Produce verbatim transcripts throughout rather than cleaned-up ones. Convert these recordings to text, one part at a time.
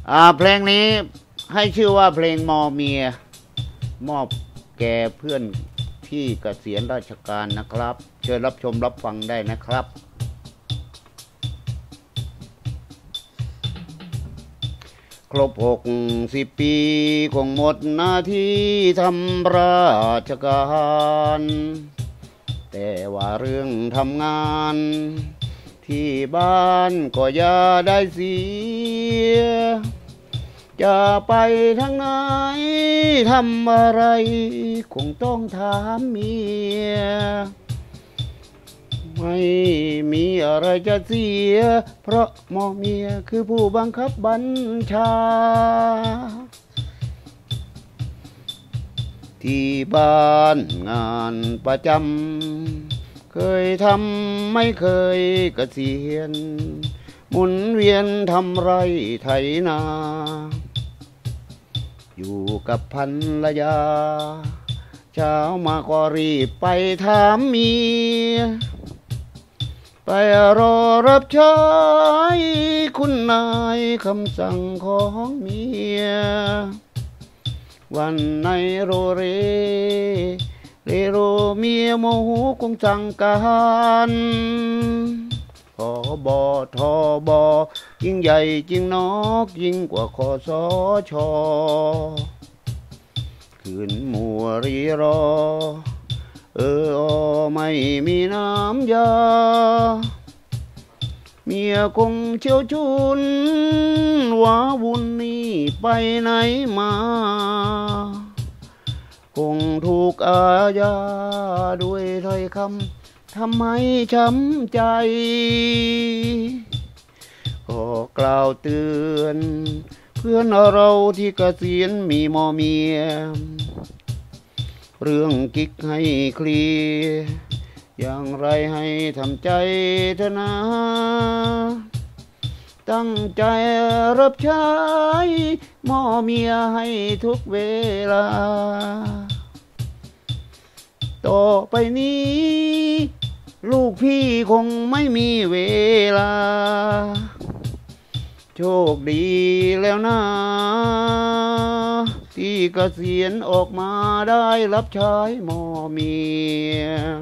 อ่าเพลงนี้ให้ชื่อว่าเพลงมอเมียมอบแก่เพื่อนที่เกษียณราชการนะครับเชิญรับชมรับฟังได้นะครับครบหกสิบปีคงหมดหน้าที่ทำราชการแต่ว่าเรื่องทำงานที่บ้านก็อย่าได้เสียจะไปทางไหนทำอะไรคงต้องถามเมียไม่มีอะไรจะเสียเพราะหมอเมียคือผู้บังคับบัญชาที่บ้านงานประจำเคยทำไม่เคยเกษียณหมุนเวียนทำไรไถนาอยู่กับภรรยาเช้ามาก็รีบไปถามเมียไปรอรับใช้คุณนายคำสั่งของเมียวันในโรเรเรโรเมียโมโหคงสั่งการพบทบยิ่งใหญ่จริงนอกยิ่งกว่าคสชขืนมัวรีรอเอออไม่มีน้ำยาเมียคงเชี่ยวชุนว้าวุ่นนี่ไปไหนมาคงถูกอาญาด้วยถ้อยคำทำให้ช้ำใจก็กล่าวเตือนเพื่อนเราที่เกษียณมีหมอเมียเรื่องกิ๊กให้เคลียร์อย่างไรให้ทำใจเถอะนะตั้งใจรับใช้หมอเมียให้ทุกเวลาต่อไปนี้ลูกพี่คงไม่มีเวลาโชคดีแล้วนะที่เกษียณออกมาได้รับใช้หมอเมีย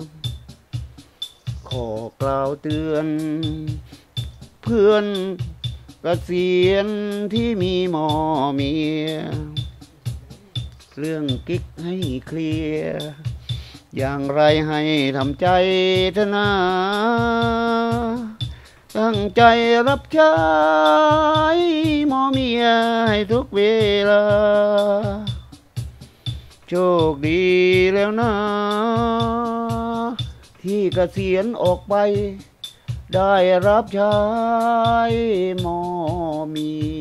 ขอกล่าวเตือนเพื่อนเกษียณที่มีหมอเมียเรื่องกิ๊กให้เคลียร์อย่างไรให้ทำใจเถอะนะตั้งใจรับใช้หมอเมียให้ทุกเวลาโชคดีแล้วนะที่เกษียณออกไปได้รับใช้หมอเมีย